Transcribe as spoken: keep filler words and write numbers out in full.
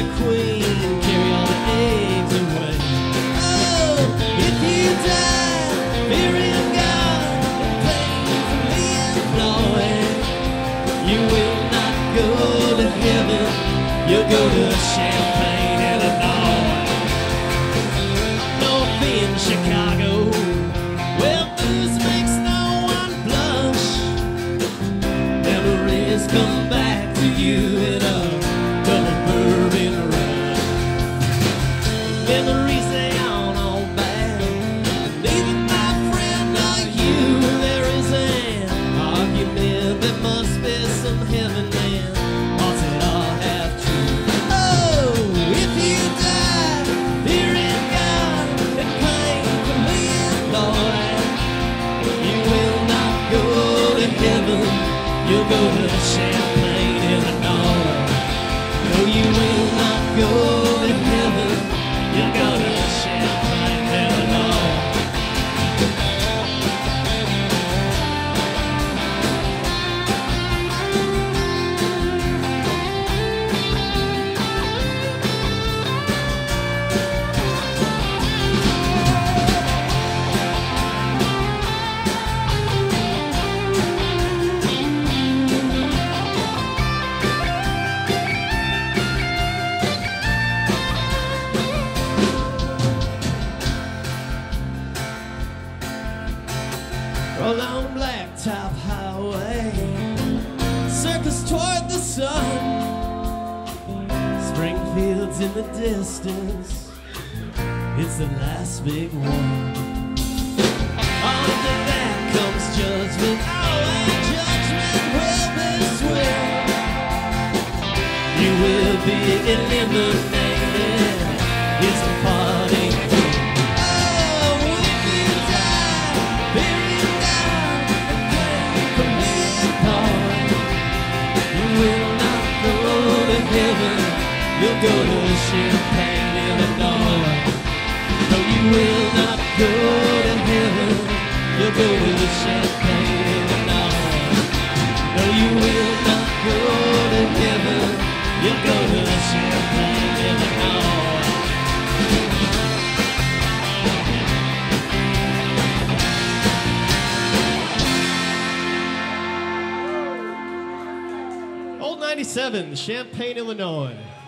the queen and carry all the eggs away. Oh, if you die fearing God and painfully employed, you will not go to heaven, you'll go to Champaign, Illinois. No fee in Chicago, well, booze makes no one blush. Memories come back to you in a double bourbon rush. Memories, they aren't all bad, and even my friend like you, there is an argument that must be some heaven then, or it all have true. Oh, if you die fearing God and painfully employed, you will not go to heaven, you'll go to Champaign, Illinois. No, you will not go to heaven, you'll go to Champaign, Illinois. Along blacktop highway, circus toward the sun, Springfield's in the distance, it's the last big one. After that comes judgment, oh, and judgment will be swift. You will be eliminated, it's the party. You'll go to Champaign, Illinois. No, you will not go to heaven, you'll go to Champaign, Illinois. No, you will not go to heaven, you'll go to Champaign, Illinois. Old ninety-seven, Champaign, Illinois.